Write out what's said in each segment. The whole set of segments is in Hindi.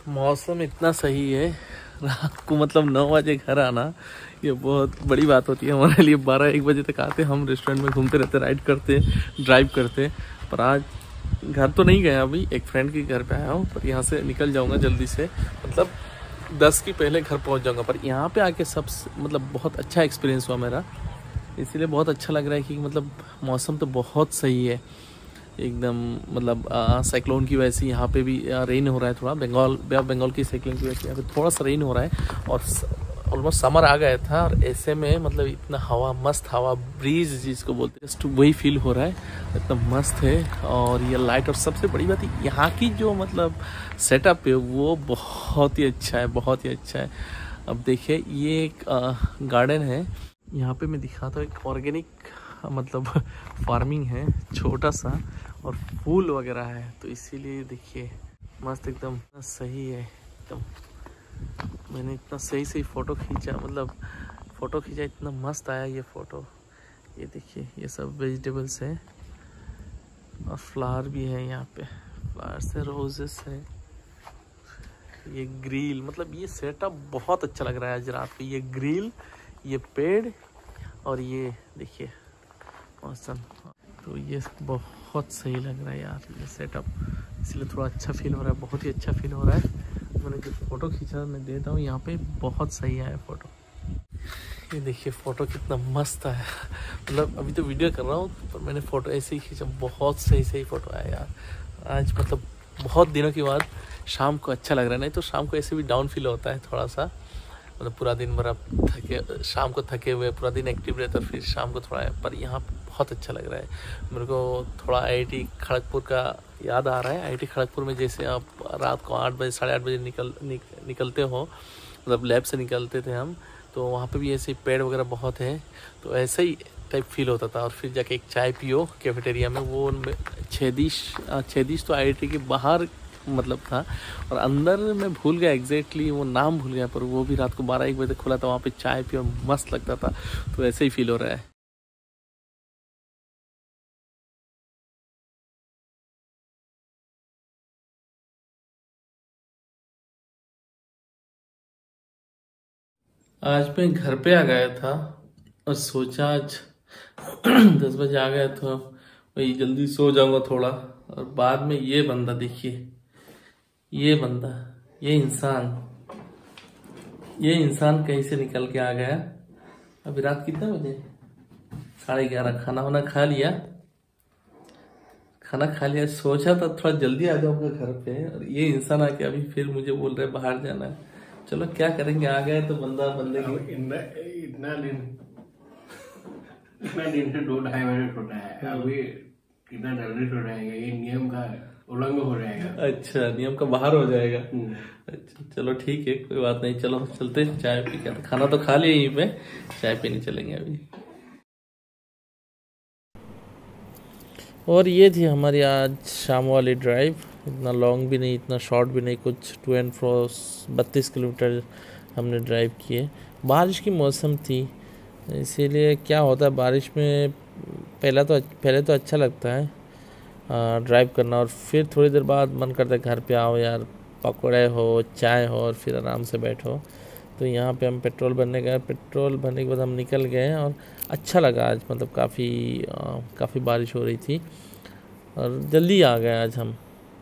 मौसम इतना सही है, रात को मतलब 9 बजे घर आना ये बहुत बड़ी बात होती है हमारे लिए। 12-1 बजे तक आते हम रेस्टोरेंट में घूमते रहते, राइड करते, ड्राइव करते। पर आज घर तो नहीं गया, अभी एक फ्रेंड के घर पे आया हूँ, पर यहाँ से निकल जाऊँगा जल्दी से, मतलब 10 की पहले घर पहुँच जाऊँगा। पर यहाँ पे आके सब मतलब बहुत अच्छा एक्सपीरियंस हुआ मेरा, इसीलिए बहुत अच्छा लग रहा है कि मतलब मौसम तो बहुत सही है एकदम। मतलब साइक्लोन की वजह से यहाँ पे भी रेन हो रहा है थोड़ा, बे ऑफ बंगाल की साइक्लोन की वजह से यहाँ पे थोड़ा सा रेन हो रहा है। और ऑलमोस्ट समर आ गया था, और ऐसे में मतलब इतना हवा, मस्त हवा, ब्रीज जिसको बोलते हैं, जस्ट वही फील हो रहा है, इतना मस्त है। और ये लाइट, और सबसे बड़ी बात यहाँ की जो मतलब सेटअप है वो बहुत ही अच्छा है, बहुत ही अच्छा है। अब देखिए ये एक गार्डन है, यहाँ पे मैं दिखाता हूँ, एक ऑर्गेनिक मतलब फार्मिंग है छोटा सा, और फूल वगैरह है, तो इसीलिए देखिए मस्त एकदम सही है एकदम। मैंने इतना सही फ़ोटो खींचा, मतलब फ़ोटो खींचा, इतना मस्त आया ये फ़ोटो। ये देखिए ये सब वेजिटेबल्स है, और फ्लावर भी है यहाँ पे, फ्लावर्स है, रोजेस है, ये ग्रिल, मतलब ये सेटअप बहुत अच्छा लग रहा है आज रात को। ये ग्रिल, ये पेड़, और ये देखिए मौसम, तो ये बहुत सही लग रहा है यार ये सेटअप, इसलिए थोड़ा अच्छा फील हो रहा है, बहुत ही अच्छा फील हो रहा है। मैंने जो फ़ोटो खींचा मैं देता हूँ यहाँ पे, बहुत सही आया फ़ोटो। ये देखिए फ़ोटो कितना मस्त है, मतलब अभी तो वीडियो कर रहा हूँ, पर मैंने फ़ोटो ऐसे ही खींचा, बहुत सही फ़ोटो आया यार आज। मतलब बहुत दिनों के बाद शाम को अच्छा लग रहा है, नहीं तो शाम को ऐसे भी डाउन फील होता है थोड़ा सा, मतलब पूरा दिन भर आप थके, शाम को थके हुए, पूरा दिन एक्टिव रहता, फिर शाम को थोड़ा, पर यहाँ बहुत अच्छा लग रहा है मेरे को। थोड़ा IIT खड़गपुर का याद आ रहा है। IIT खड़गपुर में जैसे आप रात को 8 बजे, 8:30 बजे निकलते हो, मतलब लैब से निकलते थे हम, तो वहाँ पे भी ऐसे पेड़ वगैरह बहुत है, तो ऐसे ही टाइप फील होता था। और फिर जाके एक चाय पियो कैफेटेरिया में, वो 6 डिश तो IIT के बाहर मतलब था, और अंदर मैं भूल गया एग्जैक्टली वो नाम भूल गया, पर वो भी रात को 12-1 बजे तक खुला था, वहाँ पे चाय पियो, मस्त लगता था, तो ऐसे ही फील हो रहा है। आज मैं घर पे आ गया था, और सोचा आज 10 बजे आ गया तो वही जल्दी सो जाऊंगा थोड़ा, और बाद में ये बंदा देखिए, ये बंदा, ये इंसान, ये इंसान कहीं से निकल के आ गया। अभी रात कितने बजे, 11:30, खाना वाना खा लिया, खाना खा लिया, सोचा था थोड़ा जल्दी आ जाऊंगा घर पे, और ये इंसान आके अभी फिर मुझे बोल रहे बाहर जाना है। चलो क्या करेंगे, आ गए तो बंदे की इतना दिन से 2-2:30 बजे सोता है, अभी इतना जल्दी सो जाएगा, ये नियम का उल्लंघन हो जाएगा। अच्छा, नियम का बाहर हो जाएगा। अच्छा चलो ठीक है, कोई बात नहीं, चलो चलते चाय पी के, खाना तो खा लिया यहीं पे, चाय पीने चलेंगे अभी। और ये थी हमारी आज शाम वाली ड्राइव, इतना लॉन्ग भी नहीं, इतना शॉर्ट भी नहीं, कुछ 2 एंड फ्रो 32 किलोमीटर हमने ड्राइव किए। बारिश की मौसम थी, इसीलिए क्या होता है बारिश में, पहले तो अच्छा लगता है ड्राइव करना, और फिर थोड़ी देर बाद मन करता है घर पे आओ यार, पकौड़े हो, चाय हो, और फिर आराम से बैठो। तो यहाँ पे हम पेट्रोल भरने गए, पेट्रोल भरने के बाद हम निकल गए, और अच्छा लगा आज, मतलब काफ़ी बारिश हो रही थी, और जल्दी आ गए आज हम।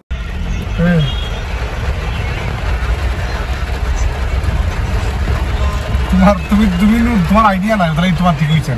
তোমার আইডিয়া নাই, তাহলে তোমার ঠিক হয়েছে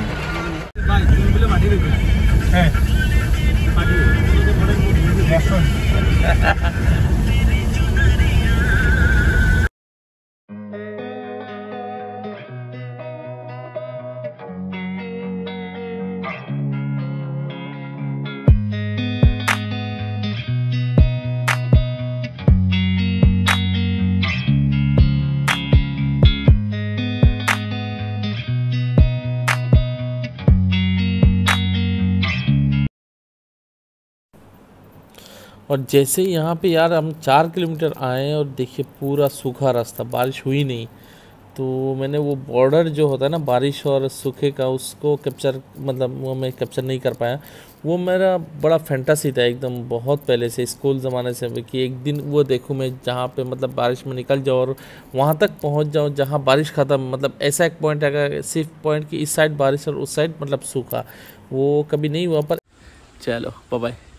और जैसे ही यहाँ पे यार हम 4 किलोमीटर आए, और देखिए पूरा सूखा रास्ता, बारिश हुई नहीं, तो मैंने वो बॉर्डर जो होता है ना बारिश और सूखे का, उसको कैप्चर मतलब वो मैं कैप्चर नहीं कर पाया। वो मेरा बड़ा फैंटासी था एकदम, बहुत पहले से स्कूल ज़माने से, कि एक दिन वो देखूँ मैं जहाँ पे मतलब बारिश में निकल जाऊँ और वहाँ तक पहुँच जाऊँ जहाँ बारिश ख़त्म, मतलब ऐसा एक पॉइंट आएगा, सिर्फ पॉइंट कि इस साइड बारिश और उस साइड मतलब सूखा। वो कभी नहीं हुआ, पर चलो बाय बाय।